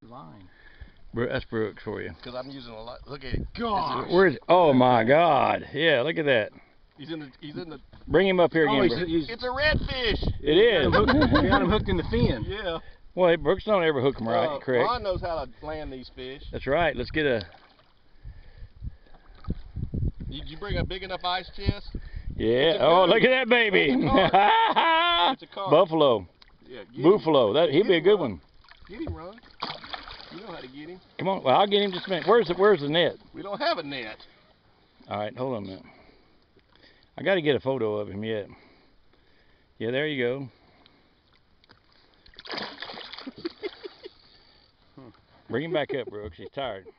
line. That's Brooks for you. Because I'm using a lot. Look at it. God. Where's? Oh my God! Yeah, look at that. He's in the. Bring him up here again. It's a redfish. It is. We got him hooked in the fin. Yeah. Well, Brooks don't ever hook them right, correct? Ron knows how to land these fish. That's right. Let's get a. Did you bring a big enough ice chest? Yeah. Oh, look at that baby. It's a carp. Buffalo. Yeah. Buffalo. That he'd be a good one. Get him, Ron. You know how to get him. Come on. Well, I'll get him just a minute. Where's the net? We don't have a net. All right. Hold on a minute. I got to get a photo of him yet. Yeah, there you go. Bring him back up, Brooks. He's tired.